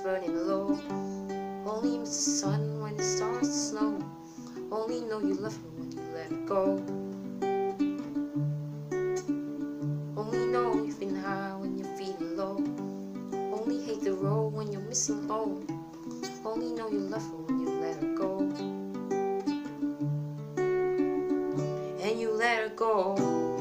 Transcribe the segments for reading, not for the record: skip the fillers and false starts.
burning low. Only miss the sun when it starts to snow. Only know you love her when you let her go. Only know you've been high when you're feeling low. Only hate the road when you're missing home. Only know you love her when you let her go. And you let her go.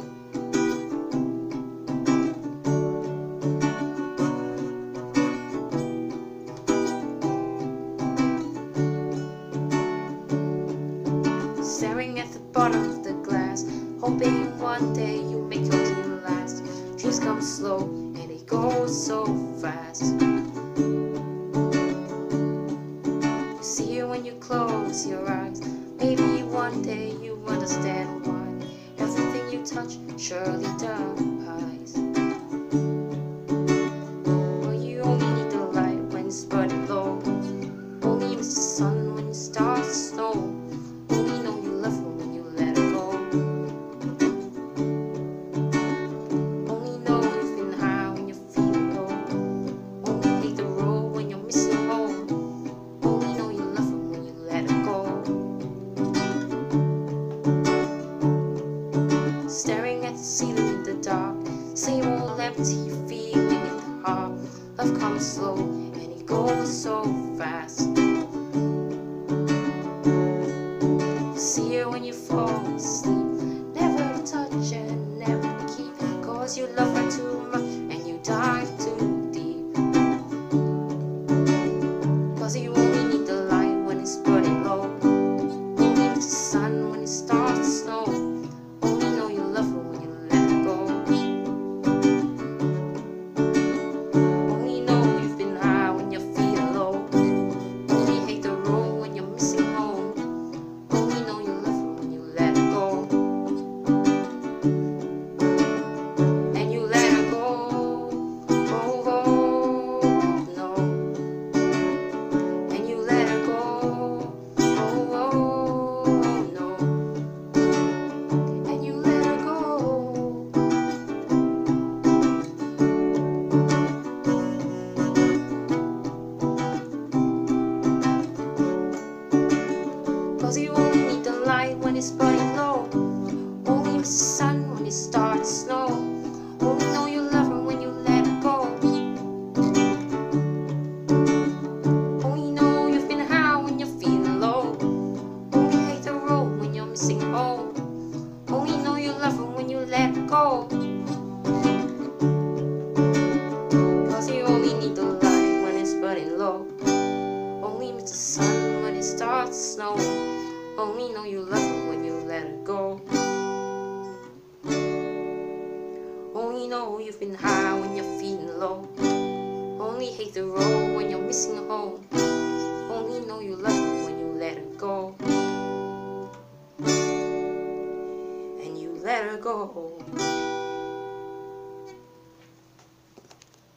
Staring at the bottom of the glass, hoping one day you make your dream last. Dreams come slow and they go so fast. You see it when you close your eyes. Maybe one day you understand why everything you touch surely dies. Well, you only need the light when it's burning low. Only miss the sun when it starts to snow. Staring at the ceiling in the dark, same old empty feeling in the heart. Love comes slow and it goes so fast. You see it when you fall asleep, never to touch and never to keep, cause you love her too much and you dive too deep. Cause you only need the light when it's burning low. Only miss the sun when it starts to snow. Cause you only need the light when it's burning low. Only miss the sun when it starts to snow. Only know you love her when you let her go. Only know you've been high when you're feeling low. Only hate the road when you're missing home. Only know you love her when you let her go. Cause you only need the light when it's burning low. Only miss the sun when it starts to snow. Only know you love her when you let her go. Only know you've been high when you're feeling low. Only hate the road when you're missing home. Only know you love her when you let her go. And you let her go.